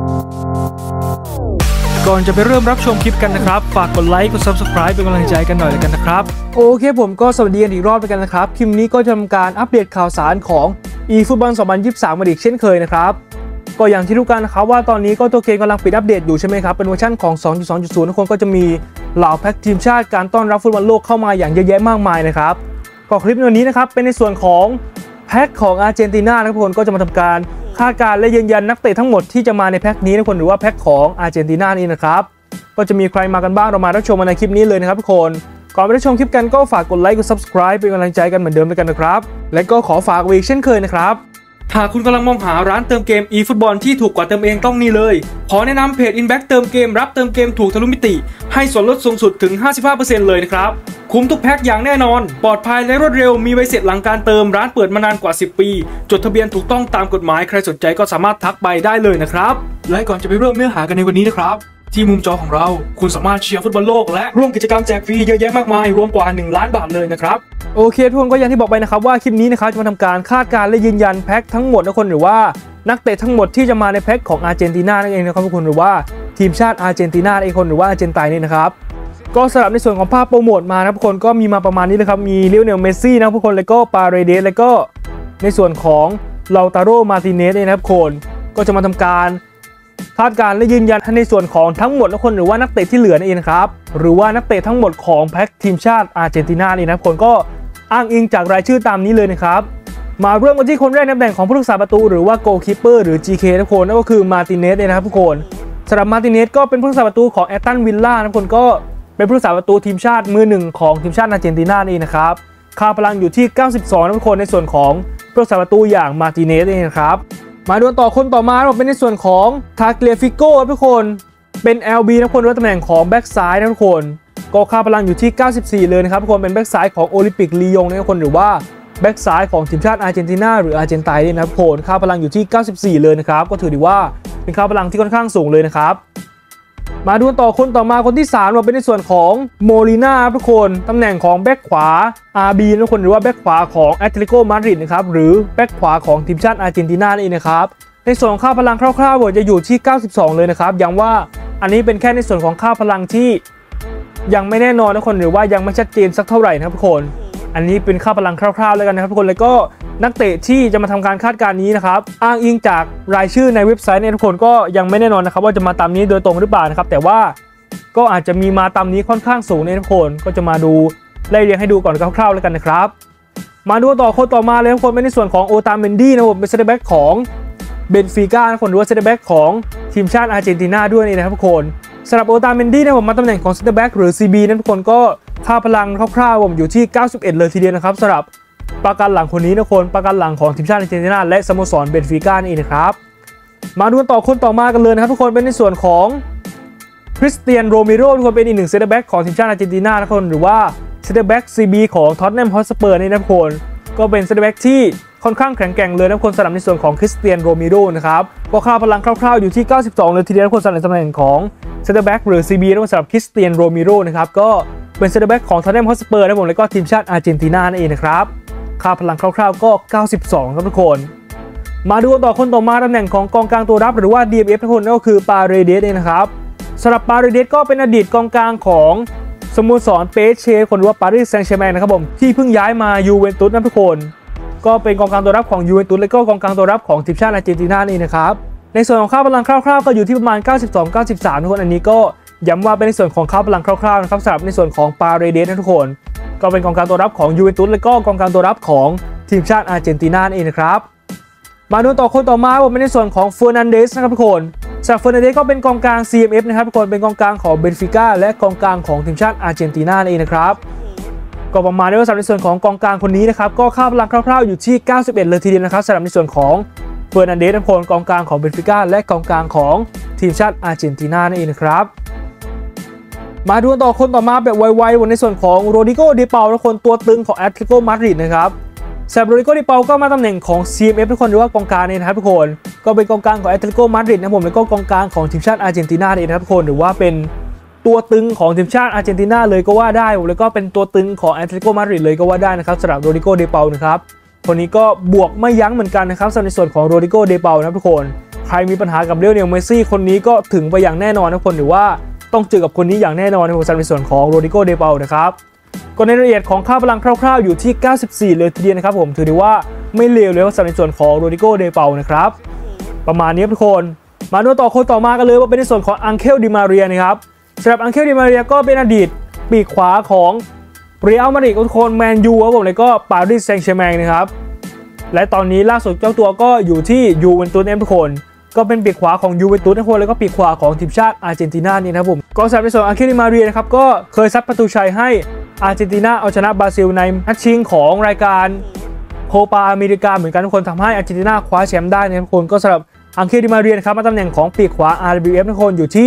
ก่อนจะไปเริ่มรับชมคลิปกันนะครับฝากกดไลค์กด Subscribe เป็นกำลังใจกันหน่อยแล้วกันนะครับโอเคผมก็สวัสดีกันอีกรอบกันนะครับคลิปนี้ก็จะทำการอัปเดตข่าวสารของ eFootball 2023มาอีกเช่นเคยนะครับก็อย่างที่รู้กันนะครับว่าตอนนี้ก็ตัวเกมกำลังปิดอัปเดตอยู่ใช่ไหมครับเป็นเวอร์ชันของ 2.2.0 ทุกคนก็จะมีเหล่าแพ็กทีมชาติการต้อนรับฟุตบอลโลกเข้ามาอย่างเยอะแยะมากมายนะครับก็คลิปในวันนี้นะครับเป็นในส่วนของแพ็กของอาร์เจนตินาทุกคนก็จะมาทำการคาดการณ์และยืนยันนักเตะทั้งหมดที่จะมาในแพ็กนี้ทุกคนหรือว่าแพ็กของอาร์เจนตินานี่นะครับก็จะมีใครมากันบ้างเรามารับชมในคลิปนี้เลยนะครับทุกคนก่อนไปรับชมคลิปกันก็ฝากกดไลค์กด Subscribe เป็นกำลังใจกันเหมือนเดิมด้วยกันนะครับและก็ขอฝากไว้อีกเช่นเคยนะครับหากคุณกำลังมองหาร้านเติมเกม eFootball ที่ถูกกว่าเติมเองต้องนี่เลยขอแนะนำเพจ Inback เติมเกมรับเติมเกมถูกทะลุมิติให้ส่วนลดสูงสุดถึง 55% เลยนะครับคุ้มทุกแพ็คอย่างแน่นอนปลอดภัยและรวดเร็วมีใบเสร็จหลังการเติมร้านเปิดมานานกว่า 10 ปีจดทะเบียนถูกต้องตามกฎหมายใครสนใจก็สามารถทักไปได้เลยนะครับและก่อนจะไปเริ่มเนื้อหากันในวันนี้นะครับที่มุมจอของเราคุณสามารถเชียร์ฟุตบอลโลกและร่วมกิจกรรมแจกฟรีเยอะแยะมากมายรวมกว่า1 ล้านบาทเลยนะครับโอเคทุกคนก็อย่างที่บอกไปนะครับว่าคลิปนี้นะครับจะมาทำการคาดการณ์และยืนยันแพ็คทั้งหมดนะคนหรือว่านักเตะทั้งหมดที่จะมาในแพ็คของอาร์เจนตินานั่นเองนะครับทุกคนหรือว่าทีมชาติอาร์เจนตินาเองคนหรือว่าอาร์เจนไตนี่นะครับก็สำหรับในส่วนของภาพโปรโมทมานะทุกคนก็มีมาประมาณนี้เลยครับมีลิโอเนลเมสซี่นะทุกคนแล้วก็ปาเรเดสแล้วก็ในส่วนของลาตาโรมาติเนสนะครับทุกคนก็จะมาทำการคาดการณ์และยืนยันในส่วนของทั้งหมดทุกคนหรือว่านักเตะที่เหลือนั่นเองนะครับหรือว่านักเตะทั้งหมดของแพ็คทีมชาติอาร์เจนตินานี่นะทุกคนก็อ้างอิงจากรายชื่อตามนี้เลยนะครับมาเริ่มกันที่คนแรกในตำแหน่งของผู้รักษาประตูหรือว่าโกลคีปเปอร์หรือ GK ทุกคนนั่นก็คือมาติเนสนะครับทุกคนสำหรับมาติเนสก็เป็นผู้รักษาประตูของแอตตันวิลล่าทุกคนก็เป็นผู้รักษาประตูทีมชาติมือหนึ่งของทีมชาติอาร์เจนตินานี่นะครับค่าพลังอยู่ที่92ทุกคนในส่วนของผู้รักษาประตูอย่างมาติเนสนี่นะครับมาดูต่อคนต่อมาเป็นในส่วนของทาเกเลฟิโก้ทุกคนเป็น LB ทุกคนด้วยตำแหน่งของแบ็กซ้ายทุกคนก็ค่าพลังอยู่ที่94เลยนะครับทุกคนเป็นแบ็กซ้ายของโอลิมปิกลียงทุกคนหรือว่าแบ็กซ้ายของทีมชาติอาร์เจนตินาหรืออาร์เจนไตน์นะครับทุกคนค่าพลังอยู่ที่94เลยนะครับก็ถือได้ว่าเป็นค่าพลังที่ค่อนข้างสูงเลยนะครับมาดูต่อคนต่อมาคนที่3เป็นในส่วนของโมลิน่าทุกคนตำแหน่งของแบ็กขวา RB ทุกคนหรือว่าแบ็กขวาของแอตเลติโกมาดริดนะครับหรือแบ็กขวาของทีมชาติอาร์เจนตินานี่นะครับในส่วนของค่าพลังคร่าวๆจะอยู่ที่92เลยนะครับย้ำว่าอันนี้เป็นแค่ในส่วนของค่าพลังที่ยังไม่แน่นอนทุกคนหรือว่ายังไม่ชัดเจนสักเท่าไหร่นะครับทุกคนอันนี้เป็นค่าพลังคร่าวๆแล้วกันนะครับทุกคนแล้วก็นักเตะที่จะมาทำการคาดการณ์นี้นะครับอ้างอิงจากรายชื่อในเว็บไซต์เนี่ยทุกคนก็ยังไม่แน่นอนนะครับว่าจะมาตามนี้โดยตรงหรือเปล่านะครับแต่ว่าก็อาจจะมีมาตามนี้ค่อนข้างสูงเนี่ยทุกคนก็จะมาดูไล่เรียงให้ดูก่อนคร่าวๆแล้วกันนะครับมาดูต่อคนต่อมาเลยทุกคนเป็นในส่วนของโอตาเมนดี้นะครับเป็นเซนเตอร์แบ็กของเบนฟิก้าทุกคนหรือว่าเซนเตอร์แบ็กของทีมชาติอาร์เจนตินาด้วยนี่นะครับทุกคนสำหรับโอตาเมนดี้นะผมมาตำแหน่งของเซนเตอร์แบ็กหรือ CB นั้นทุกคนก็ค่าพลังคร่าวๆผมอยู่ที่91เลยทีเดียวนะครับสำหรับประกันหลังคนนี้นะคนประกันหลังของทีมชาติอาร์เจนตินาและสโมสรเบนฟิก้านี่นะครับมาดูต่อคนต่อมากันเลยนะครับทุกคนเป็นในส่วนของคริสเตียนโรมิโรทุกคนเป็นอีกหนึ่งเซนเตอร์แบ็กของทีมชาติอาร์เจนตินาทุกคนหรือว่าเซนเตอร์แบ็ก CB ของท็อตแนมฮอตสเปอร์นี่นะทุกคนก็เป็นเซนเตอร์แบ็กที่ค่อนข้างแข็งแกร่งเลยนะทุกคนสำหรับในส่วนของคริสเตียนโรมิโรนะครับก็ค่าพลังคร่าวๆอยู่ที่92เลยทีเดียวทุกคนสำหรับตำแหน่งของเซนเตอร์แบ็กหรือ CB นะสำหรับคริสเตียนโรมิโรนะครับก็เป็นเซนเตอร์แบ็กของท็อตแนมฮอตสเปอร์นะผมแล้วก็ทีมชาติอาร์เจนตินานั่นเองนะครับค่าพลังคร่าวๆก็92ครับทุกคนมาดูต่อคนต่อมาตำแหน่งของกองกลางตัวรับหรือว่า DMF ทุกคนนั่นก็คือปาเรเดสเองนะครับสำหรับปาเรเดสก็เป็นอดีตกองกลางของสโมสรเปเช่คนหรือว่าปารีสแซงต์แชร์แมงนะครับผมที่เพิ่งย้ายมายูเวนตุสนะทุกคนก็เป็นกองกลางตัวรับของยูเวนตุสและก็กองกลางตัวรับของทีมชาติอาร์เจนตินานี่นะครับในส่วนของค่าพลังคร่าวๆก็อยู่ที่ประมาณ92-93ทุกคนอันนี้ก็ย้ำว่าเป็นในส่วนของค่าพลังคร่าวๆนะครับสำหรับในส่วนของปาเรเดสนะทุกคนก็เป็นกองกลางตัวรับของยูเวนตุสและก็กองกลางตัวรับของทีมชาติอาร์เจนตินาเองนะครับมาดูต่อคนต่อมาเป็นในส่วนของเฟอร์นันเดสนะครับทุกคนสำหรับเฟอร์นันเดสก็เป็นกองกลาง CMF นะครับทุกคนเป็นกองกลางของเบนฟิก้าและกองกลางของทีมชาติอาร์เจนตินาเองนะครับก็ประมาณนี้สำหรับในส่วนของกองกลางคนนี้นะครับก็ค่าพลังคร่าวๆอยู่ที่91เลยทีเดียวนะครับสำหรับในส่วนของเฟอร์นันเดสทุกคนกองกลางของเบนฟิก้าและกองกลางของทีมชาติอาร์เจนตินาเองนะครับมาดูต่อคนต่อมาแบบไวๆในส่วนของโรดิโก เดเปาทุกคนตัวตึงของแอตเลติโกมาดริดนะครับแซมโรดิโก เดเปาก็มาตำแหน่งของ CMF ทุกคนหรือว่ากองกลางนี่นะครับทุกคนก็เป็นกองกลางของแอตเลติโกมาดริดนะผมแล้วก็กองกลางของทีมชาติอาร์เจนตินาเองนะครับทุกคนหรือว่าเป็นตัวตึงของทีมชาติอาร์เจนตินาเลยก็ว่าได้แล้วก็เป็นตัวตึงของแอตเลติโกมาดริดเลยก็ว่าได้นะครับสำหรับโรดิโก เดเปานะครับคนนี้ก็บวกไม่ยั้งเหมือนกันนะครับในส่วนของโรดิโก เดเปานะครับทุกคนใครมีปัญหากับเลโอเนลเมสซี่คนนี้ก็ถึงไปอย่างแน่นอนทุกคนหรือว่าต้องเจอกับคนนี้อย่างแน่นอนในส่วนของโรดิโก เดเปานะครับก็ในรายละเอียดของค่าพลังคร่าวๆอยู่ที่94เลยทีเดียวนะครับผมถือได้ว่าไม่เลวเลยในส่วนของโรดิโก เดเปานะครับประมาณนี้ทุกคนมาดูต่อคนต่อมากันเลยว่าเป็นในส่วนของอังเคล ดิมาเรียนะครับสำหรับอังเคล ดิมาเรียก็เป็นอดีตปีกขวาของเรอัลมาดริดทุกคนแมนยูครับผมเลยก็ปารีสแซงต์แชร์แมงนะครับและตอนนี้ล่าสุดเจ้าตัวก็อยู่ที่ยูเวนตุสทุกคนก็เป็นปีกขวาของยูเวนตุสทุกคนแล้วก็ปีกขวาของทีมชาติอาร์เจนตินานี่นะครับผมก็สำหรับในส่วนอังเคล ดิมาเรียนะครับก็เคยซัดประตูชัยให้อาร์เจนตินาเอาชนะบราซิลในนัดชิงของรายการโคปาอเมริกาเหมือนกันทุกคนทำให้อาร์เจนตินาคว้าแชมป์ได้นะครับทุกคนก็สำหรับอังเคล ดิมาเรียนะครับมาตำแหน่งของปีกขวา RWF ทุกคนอยู่ที่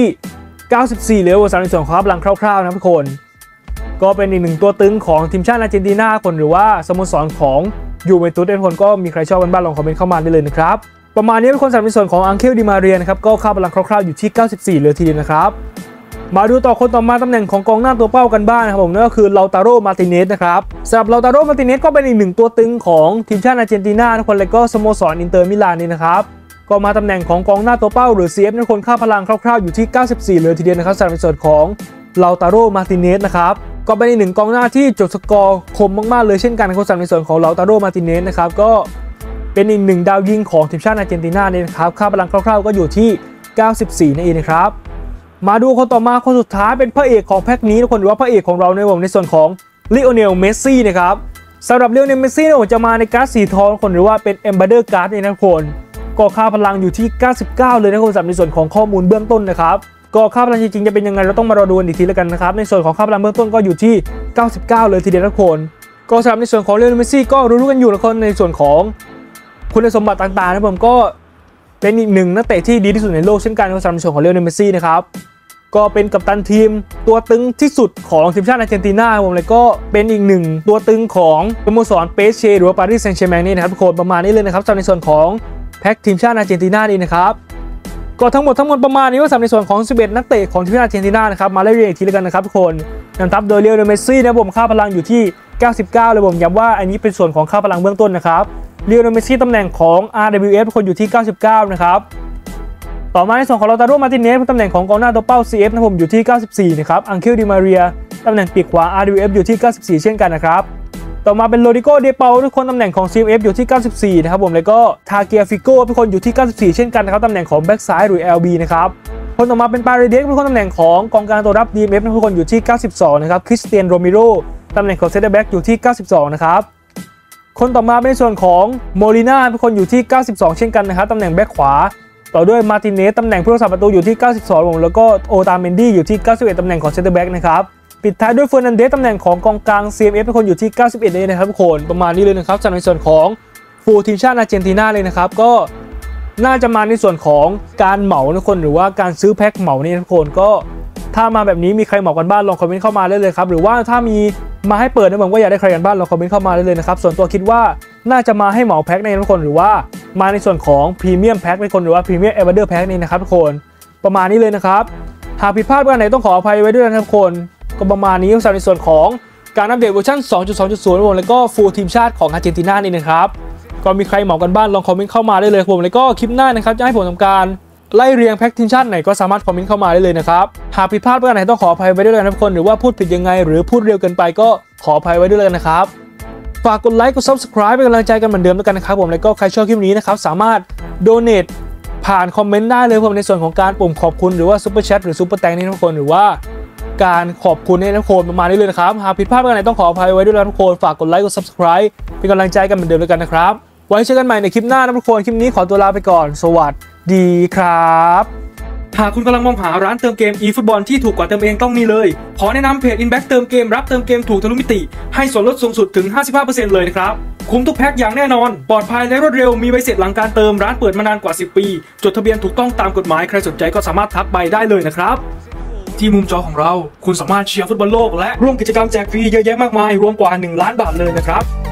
94เลเวลในส่วนของพลังคร่าวๆนะทุกคนก็เป็นอีกหนึ่งตัวตึงของทีมชาติอาร์เจนตินาคนหรือว่าสโมสรของยูเวนตุสทุกคนก็มีใครชอบกันบ้างลองคอมเมนต์เข้ามาได้เลยนะครับประมาณนี้ทุกคนสำหรับในส่วนของอังเคล ดิมาเรียนะครับก็ค่าพลังคร่าวๆอยู่ที่94เลยทีเดียวนะครับมาดูต่อคนต่อมาตำแหน่งของกองหน้าตัวเป้ากันบ้างนะครับผมนั่นก็คือลาตาโร มาร์ติเนสนะครับสำหรับลาตาโร มาร์ติเนสก็เป็นอีกหนึ่งตัวตึงของทีมชาติอาร์เจนตินาทุกคนและก็สโมสรอินเตอร์มิลานนี่นะครับก็มาตำแหน่งของกองหน้าตัวเป้าหรือ CF ทุกคนค่าพลังคร่าวๆอยู่ที่94เลยทีเดียวนะครับสำหรับในส่วนของลาตาโร มาร์ติเนสนะครับก็เป็นอีกหนึ่งกองหน้าที่จบสกอร์คมมากๆเลยเช่นกันนะครับสำหรับในส่วนของลาตาโร มาร์ติเนสนะครับก็เป็นอีกหนึ่งดาวยิงของทีมชาติอาร์เจนตินาเนี่ยนะครับค่าพลังคร่าวๆก็อยู่ที่94นั่นเองนะครับมาดูคนต่อมาคนสุดท้ายเป็นพระเอกของแพ็กนี้ทุกคนหรือว่าพระเอกของเราในส่วนของลิโอเนล เมสซี่นะครับสำหรับลิโอเนล เมสซี่เนี่ยจะมาในการ์ดสีทองคนหรือว่าเป็นเอมบาเดอร์การ์ดเนี่ยนะทุกคนก็ค่าพลังอยู่ที่99เลยนะคนสำหรับในส่วนของข้อมูลเบื้องต้นนะครับก็ค่าพลังจริงๆจะเป็นยังไงเราต้องมารอดูกันอีกทีแล้วกันนะครับในส่วนของค่าพลังเบื้องต้นก็อยู่ที่99เลยทีเดียวทุกคนก็สำหรับในส่วนของลิโอเนล เมสซี่ก็รู้ๆกันอยู่ทุกคนในส่วนของคุณสมบัติต่างๆนะผมก็เป็นอีกหนึ่งนักเตะที่ดีที่สุดในโลกเช่นกันสำหรับในส่วนของลิโอเนล เมสซี่นะครับก็เป็นกัปตันทีมตัวตึงที่สุดของทีมชาติอาร์เจนตินาผมเลยก็เป็นอีกหนึ่งตัวตึงของสโมสรเปเชหรือว่าปารีสแซงต์แชร์แมงนี่นะครับทุกคนประมาณนี้เลยนะครับสำหรับในส่วนของแพ็กทีมชาติอาร์เจนตินานี่นะครับก็ทั้งหมดประมาณนี้ว่าสำหรับในส่วนของ11นักเตะของทีมชาติอาร์เจนตินานะครับมาไล่เรียงอีกทีแล้วกันนะครับทุกคนนำทัพโดยลิโอเนล เมสซี่นะผมค่าพลังอยู่ที่99เลยผมย้ำว่าอันนี้เป็นส่วนของค่าพลังเบื้องต้นนะครับลิโอเนล เมสซี่ตำแหน่งของ RWF คนอยู่ที่99นะครับต่อมาในส่วนของลาตาโร มาร์ติเนสตำแหน่งของกองหน้าตัวเป้า CF นะผมอยู่ที่94นะครับอังเคล ดิมาเรียตำแหน่งปีกขวา RWF อยู่ที่94เช่นกันนะครับต่อมาเป็นโรดิโก เดเปาทุกคนตำแหน่งของ CF อยู่ที่94นะครับผมแล้วก็ทาเกียฟิโก้ทุกคนอยู่ที่94เช่นกันนะครับตำแหน่งของแบ็กซ้ายหรือ LB นะครับคนต่อมาเป็นปาเรเดสทุกคนตำแหน่งของกองกลางตัวรับ DMF ทุกคนอยู่ที่92นะครับคริสเตียน โรมิโรตำแหน่งของเซนเตอร์แบ็กอยู่ที่92นะครับคนต่อมาเป็นในส่วนของโมลิน่าทุกคนอยู่ที่92เช่นกันนะครับตำแหน่งแบ็กขวาต่อด้วยมาร์ติเนสตำแหน่งผู้รักษาประตูอยู่ที่92ผมแล้วก็โอตาเมนดี้อยู่ที่91ตำแหน่งของเซนเตอร์แบ็กนะครับปิดท้ายด้วยเฟอร์นันเดสตำแหน่งของกองกลาง CMF ทุกคนอยู่ที่91เลยนะครับทุกคนประมาณนี้เลยนะครับในส่วนของฟูลทีมชาติอาร์เจนตินาเลยนะครับก็น่าจะมาในส่วนของการเหมาทุกคนหรือว่าการซื้อแพ็คเหมานี่ทุกคนก็ถ้ามาแบบนี้มีใครเหมากันบ้างลองคอมเมนต์เข้ามาได้เลยครับหรือว่าถ้ามีมาให้เปิดนะผมก็อยากได้ใครกันบ้างลองคอมเมนต์เข้ามาได้เลยนะครับส่วนตัวคิดว่าน่าจะมาให้เหมาแพ็คในทุกคนหรือว่ามาในส่วนของพรีเมียมแพ็คในคนหรือว่าพรีเมียมเอเวอร์เดอร์แพ็คนี่นะครับทุกคนประมาณนี้เลยนะครับหากผิดพลาดประการไหนต้องขออภัยไว้ด้วยนะครับทุกคนก็ประมาณนี้สำหรับในส่วนของการอัปเดตเวอร์ชัน 2.2.0 แล้วก็ฟูลทีมชาติของอาร์เจนตินานี่นะครับก็มีใครเหมากันบ้างลองคอมเมนต์เข้ามาได้เลยผมแล้วก็คลิปหน้านะครับจะให้ผมทำการไล่เรียงแพ็กทีมชาติไหนก็สามารถคอมเมนต์เข้ามาได้เลยนะครับหากผิดพลาดประการไหนต้องขออภัยไว้ด้วยนะทุกคนหรือว่าพูดผิดยังไงหรือพูดเร็วเกินไปก็ขออภัยไว้ด้วยเลยนะครับฝากกดไลค์กด Subscribe เป็นกำลังใจกันเหมือนเดิมแล้วกันนะครับผมแล้วก็ใครชอบคลิปนี้นะครับสามารถ Donate ผ่านคอมเมนต์ได้เลยผมในส่วนของการปุ่มขอบคุณหรือว่าซุปเปอร์แชทหรือซุปเปอร์แตงนี่ทุกคนหรือว่าการขอบคุณให้ทุกคนประมาณนี้เลยนะครับหากผิดพลาดประการไหนต้องขออภัยไว้ด้วยนะทุกคนฝากกดไลค์กด Subscribe เป็นกำลังใจกันเหมือนเดิมแล้วกันนะครับไว้เจอกันใหม่ในคลิปหน้านะทุกคนคลิปนี้ขอตัวลาไปก่อนสวัสดีครับหากคุณกำลังมองหาร้านเติมเกม eFootball ที่ถูกกว่าเติมเองต้องมีเลยขอแนะนำเพจ Inback เติมเกมรับเติมเกมถูกทะลุมิติให้ส่วนลดสูงสุดถึง 55% เลยนะครับคุ้มทุกแพ็คอย่างแน่นอนปลอดภัยและรวดเร็วมีใบเสร็จหลังการเติมร้านเปิดมานานกว่า10ปีจดทะเบียนถูกต้องตามกฎหมายใครสนใจก็สามารถทักไปได้เลยนะครับที่มุมจอของเราคุณสามารถเชียร์ฟุตบอลโลกและร่วมกิจกรรมแจกฟรีเยอะแยะมากมายรวมกว่า1 ล้านบาทเลยนะครับ